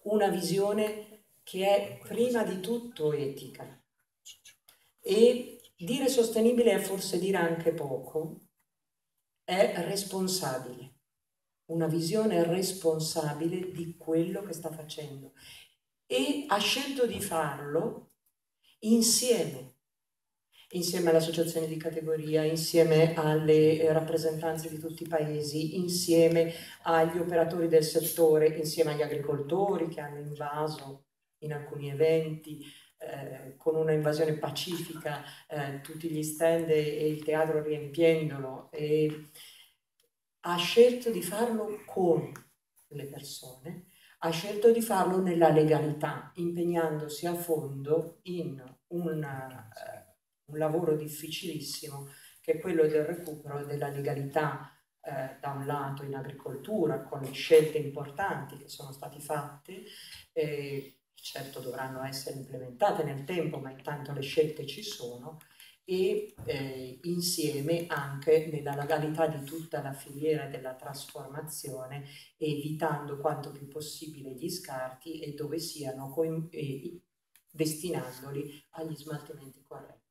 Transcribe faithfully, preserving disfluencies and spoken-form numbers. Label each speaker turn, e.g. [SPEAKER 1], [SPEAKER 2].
[SPEAKER 1] una visione che è prima di tutto etica. E dire sostenibile è forse dire anche poco, è responsabile, una visione responsabile di quello che sta facendo. E ha scelto di farlo insieme, insieme alle associazioni di categoria, insieme alle rappresentanze di tutti i paesi, insieme agli operatori del settore, insieme agli agricoltori che hanno invaso in alcuni eventi, eh, con una invasione pacifica, eh, tutti gli stand e il teatro riempiendolo, e ha scelto di farlo con le persone, ha scelto di farlo nella legalità, impegnandosi a fondo in un, eh, un lavoro difficilissimo che è quello del recupero della legalità, eh, da un lato in agricoltura, con le scelte importanti che sono state fatte, eh, certo dovranno essere implementate nel tempo, ma intanto le scelte ci sono, e eh, insieme anche nella legalità di tutta la filiera della trasformazione, evitando quanto più possibile gli scarti e dove siano, e destinandoli agli smaltimenti corretti.